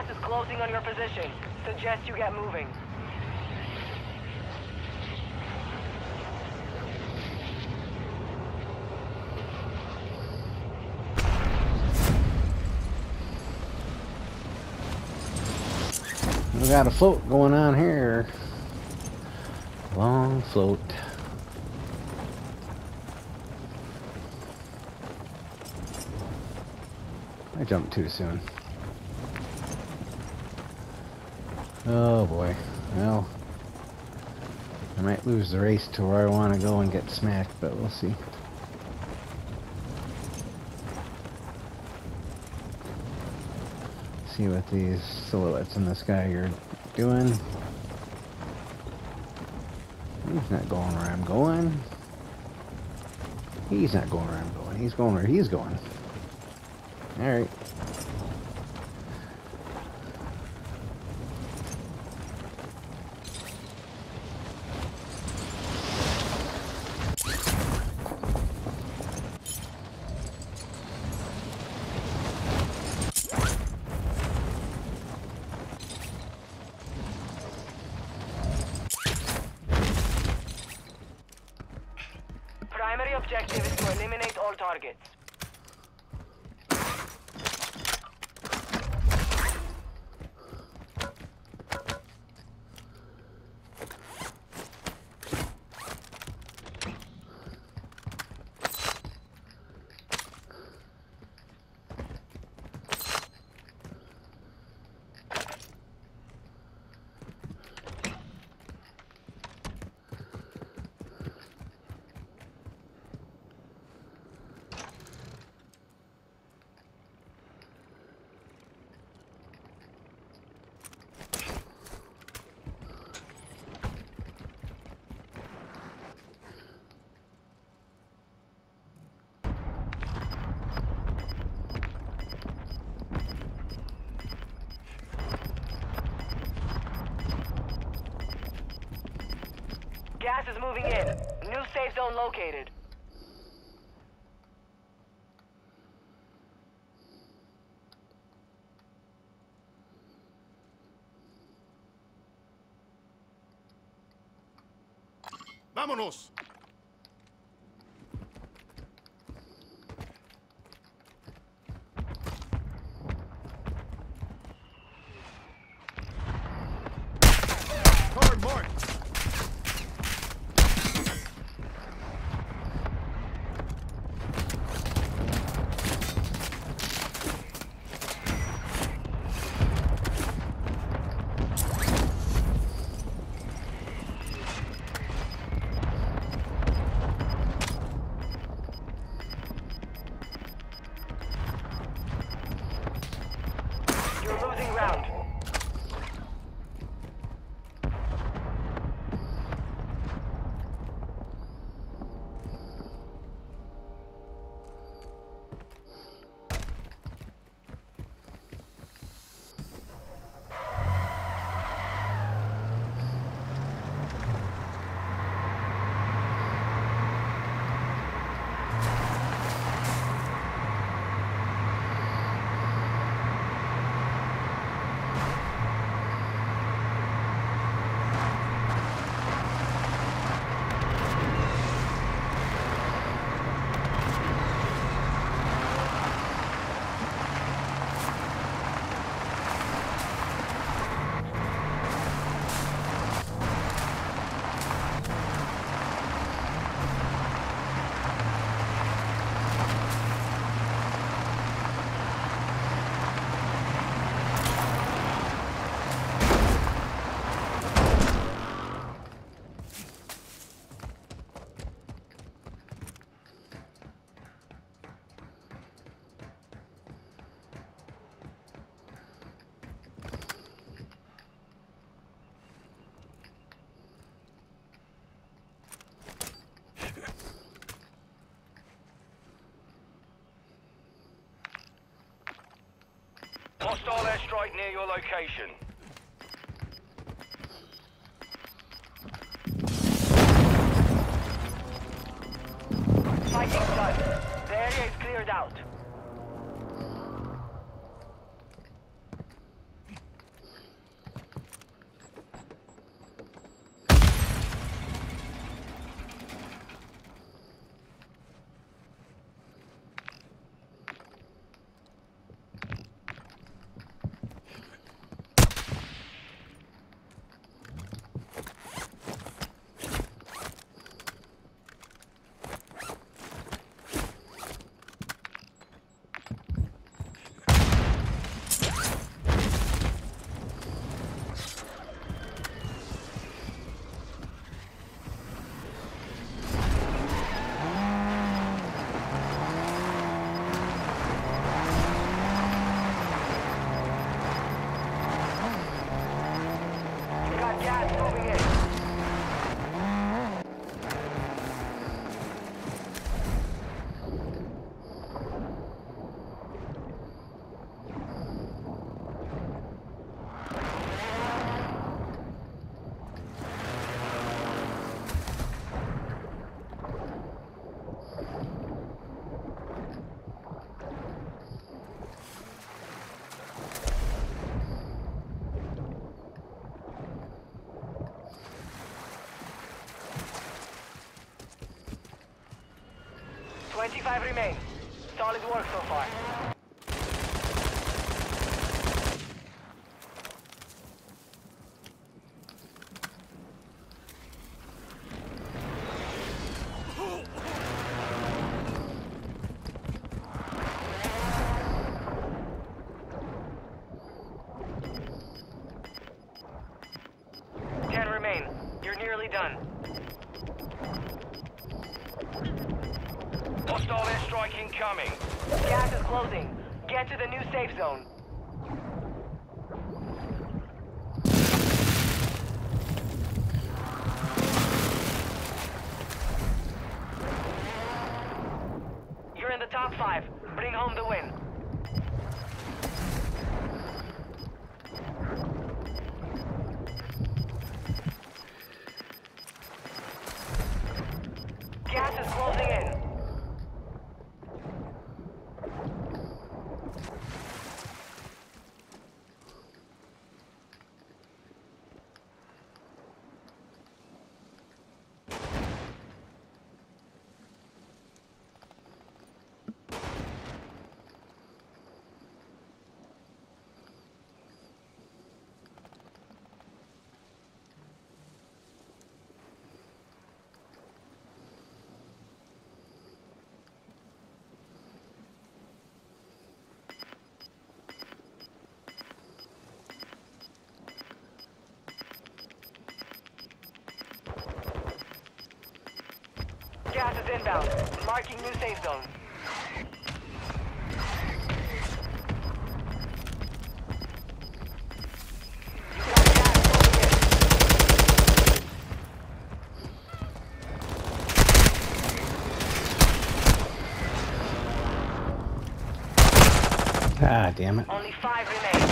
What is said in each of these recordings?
Gas is closing on your position. Suggest you get moving. We got a float going on here. Long float. I jumped too soon. Oh boy. Well, I might lose the race to where I want to go and get smacked, but we'll see. See what these silhouettes in the sky are doing. He's not going where I'm going. He's not going where I'm going. He's going where he's going. Alright. Primary objective is to eliminate all targets. Gas is moving in. New safe zone located. ¡Vámonos! Card marked. You're losing ground. Hostile airstrike near your location. Fighting done. The area is cleared out. 25 remain. Solid work so far. Remain. You're nearly done. Hostile airstrike incoming. Gas is closing. Get to the new safe zone. You're in the top 5. Bring home the win. Gas is closing in. Gas is inbound. Marking new safe zone. You got gas moving in. Ah, damn it. Only 5 remain.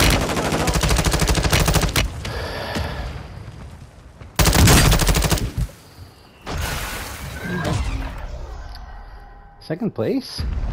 Second place?